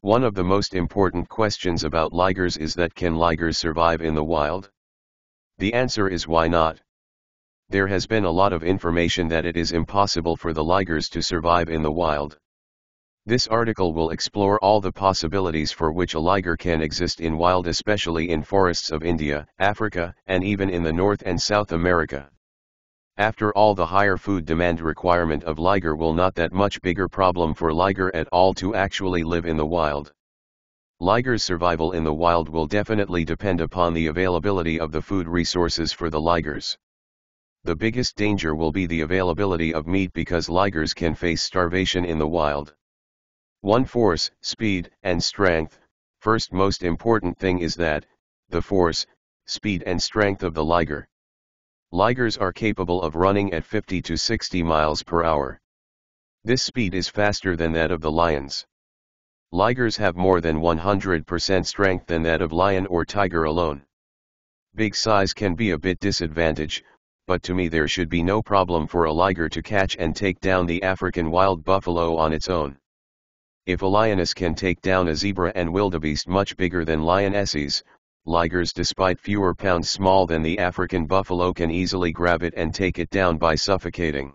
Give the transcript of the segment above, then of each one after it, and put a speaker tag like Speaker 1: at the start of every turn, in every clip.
Speaker 1: One of the most important questions about ligers is that can ligers survive in the wild? The answer is why not? There has been a lot of information that it is impossible for the ligers to survive in the wild. This article will explore all the possibilities for which a liger can exist in wild, especially in forests of India, Africa, and even in the North and South America. After all, the higher food demand requirement of liger will not that much bigger problem for liger at all to actually live in the wild. Liger's survival in the wild will definitely depend upon the availability of the food resources for the ligers. The biggest danger will be the availability of meat because ligers can face starvation in the wild. 1. Force, speed, and strength. First most important thing is that, the force, speed and strength of the liger. Ligers are capable of running at 50 to 60 miles per hour. This speed is faster than that of the lions. Ligers have more than 100% strength than that of lion or tiger alone. Big size can be a bit disadvantage, but to me there should be no problem for a liger to catch and take down the African wild buffalo on its own. If a lioness can take down a zebra and wildebeest much bigger than lionesses, ligers despite fewer pounds small than the African buffalo can easily grab it and take it down by suffocating.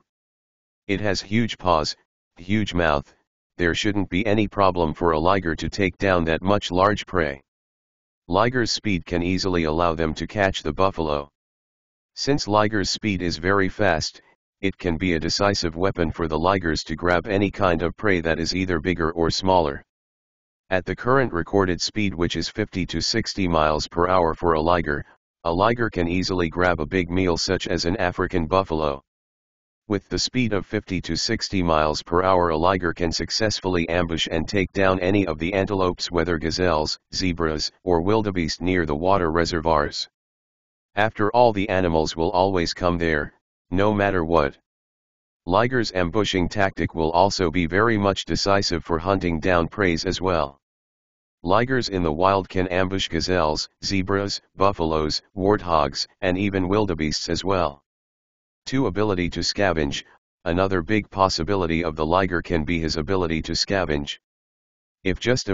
Speaker 1: It has huge paws, huge mouth, there shouldn't be any problem for a liger to take down that much large prey. Liger's speed can easily allow them to catch the buffalo. Since liger's speed is very fast, it can be a decisive weapon for the ligers to grab any kind of prey that is either bigger or smaller. At the current recorded speed, which is 50 to 60 miles per hour for a liger can easily grab a big meal such as an African buffalo. With the speed of 50 to 60 miles per hour, a liger can successfully ambush and take down any of the antelopes, whether gazelles, zebras, or wildebeest near the water reservoirs. After all, the animals will always come there, no matter what. Liger's ambushing tactic will also be very much decisive for hunting down prey as well. Ligers in the wild can ambush gazelles, zebras, buffaloes, warthogs, and even wildebeests as well. 2. Ability to scavenge. Another big possibility of the liger can be his ability to scavenge. If just a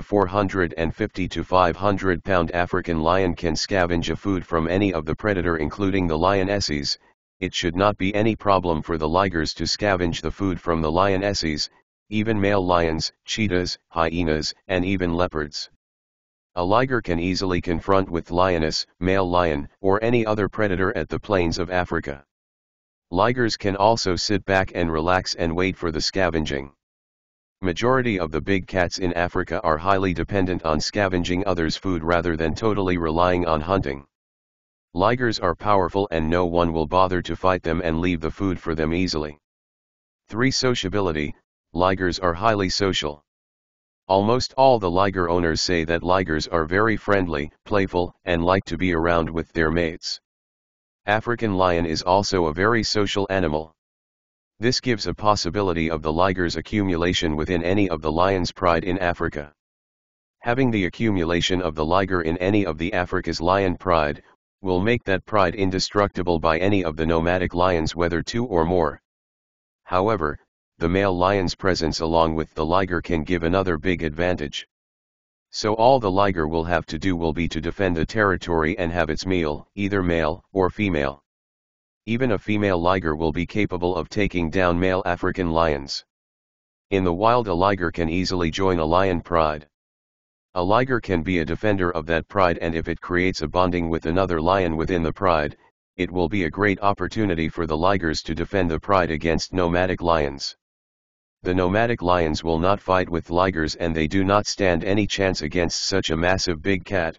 Speaker 1: 450 to 500 pound African lion can scavenge a food from any of the predator including the lionesses, it should not be any problem for the ligers to scavenge the food from the lionesses, even male lions, cheetahs, hyenas, and even leopards. A liger can easily confront with lioness, male lion, or any other predator at the plains of Africa. Ligers can also sit back and relax and wait for the scavenging. Majority of the big cats in Africa are highly dependent on scavenging others' food rather than totally relying on hunting. Ligers are powerful and no one will bother to fight them and leave the food for them easily. 3. Sociability. Ligers are highly social. Almost all the liger owners say that ligers are very friendly, playful, and like to be around with their mates. African lion is also a very social animal. This gives a possibility of the liger's accumulation within any of the lion's pride in Africa. Having the accumulation of the liger in any of the Africa's lion pride will make that pride indestructible by any of the nomadic lions, whether 2 or more. However, the male lion's presence along with the liger can give another big advantage. So all the liger will have to do will be to defend the territory and have its meal, either male or female. Even a female liger will be capable of taking down male African lions. In the wild, a liger can easily join a lion pride. A liger can be a defender of that pride, and if it creates a bonding with another lion within the pride, it will be a great opportunity for the ligers to defend the pride against nomadic lions. The nomadic lions will not fight with ligers and they do not stand any chance against such a massive big cat.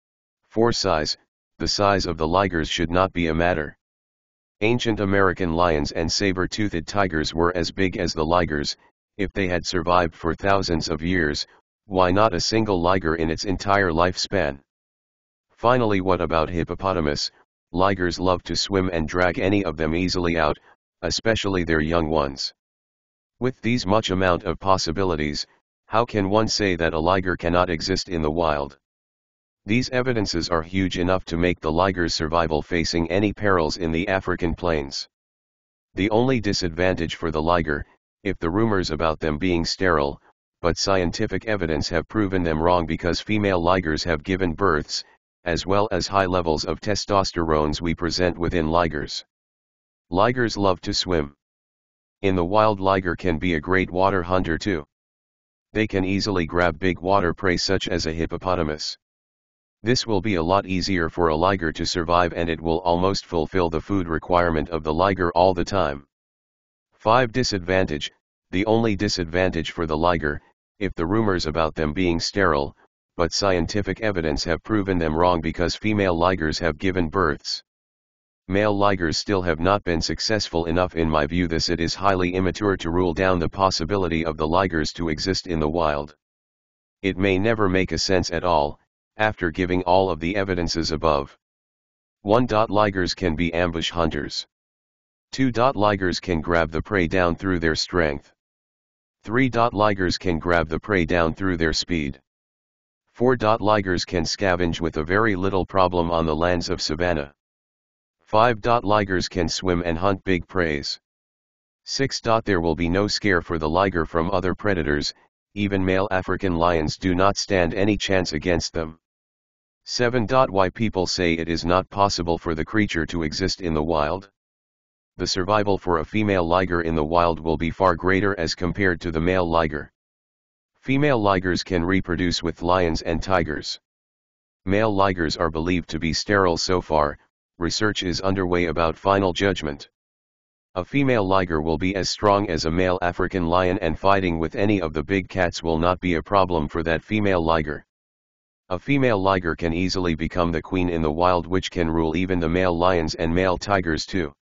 Speaker 1: 4. Size. The size of the ligers should not be a matter. Ancient American lions and saber-toothed tigers were as big as the ligers. If they had survived for thousands of years, why not a single liger in its entire lifespan? Finally, what about hippopotamus? Ligers love to swim and drag any of them easily out, especially their young ones. With these much amount of possibilities, how can one say that a liger cannot exist in the wild? These evidences are huge enough to make the liger's survival facing any perils in the African plains. The only disadvantage for the liger, if the rumors about them being sterile, but scientific evidence have proven them wrong because female ligers have given births, as well as high levels of testosterones we present within ligers. Ligers love to swim. In the wild, liger can be a great water hunter too. They can easily grab big water prey such as a hippopotamus. This will be a lot easier for a liger to survive, and it will almost fulfill the food requirement of the liger all the time. 5. Disadvantage. The only disadvantage for the liger, if the rumors about them being sterile, but scientific evidence have proven them wrong because female ligers have given births. Male ligers still have not been successful enough in my view. This it is highly immature to rule down the possibility of the ligers to exist in the wild. It may never make a sense at all, after giving all of the evidences above. 1. Ligers can be ambush hunters. 2. Ligers can grab the prey down through their strength. 3. Ligers can grab the prey down through their speed. 4. Ligers can scavenge with a very little problem on the lands of savanna. 5. Ligers can swim and hunt big preys. 6. There will be no scare for the liger from other predators, even male African lions do not stand any chance against them. 7. Why people say it is not possible for the creature to exist in the wild? The survival for a female liger in the wild will be far greater as compared to the male liger. Female ligers can reproduce with lions and tigers. Male ligers are believed to be sterile so far. Research is underway about final judgment. A female liger will be as strong as a male African lion, and fighting with any of the big cats will not be a problem for that female liger. A female liger can easily become the queen in the wild, which can rule even the male lions and male tigers too.